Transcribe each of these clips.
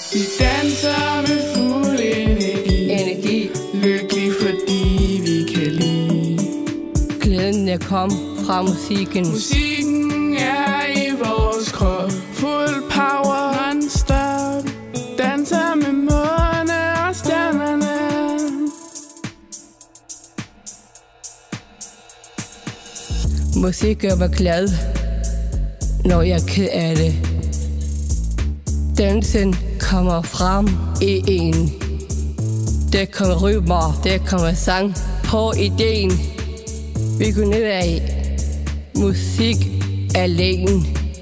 Vi danser med fuld energi. Lykkelig fordi vi kan lide. Glæden er kom fra musikken. Musikken er i vores krop. Fuld power, non-stop. Danser med måne og stjernerne. Musik gør mig glad, når jeg er ked af det. Dansen kommer frem i en. Der kommer rytmer, der kommer sang på ideen. Vi går nedad, musik alene.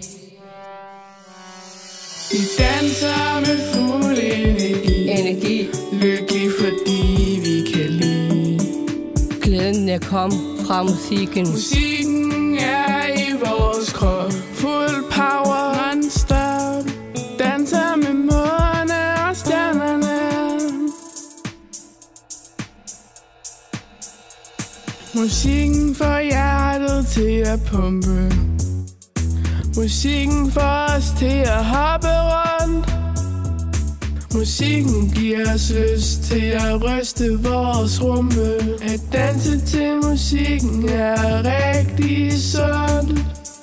Vi danser med fuld energi. Lykkelig fordi vi kan lide. Glæden er kom fra musikken. Musikken er i vores krop. Fuld power, non-stop. Danser med måne og stjernerne. Musikken får hjertet til at pumpe. Musikken får os til at hoppe rundt. Musikken giver os lyst til at ryste vores rumpe. At danse til musikken er rigtig sundt.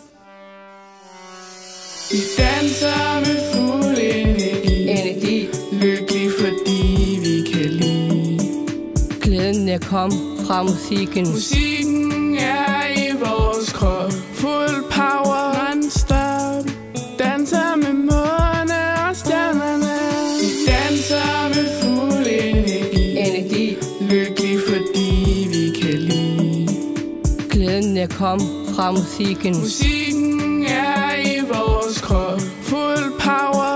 Vi danser med fuld energi. Lykkelig fordi vi kan lide. Glæden er kom fra musikken. Musikken er i vores krop. Fuld power, non-stop. Danser med måne og stjernerne. Vi danser med fuld energi. Lykkelig fordi vi kan lide. Glæden er kom fra musikken. Musikken er i vores krop. Fuld power,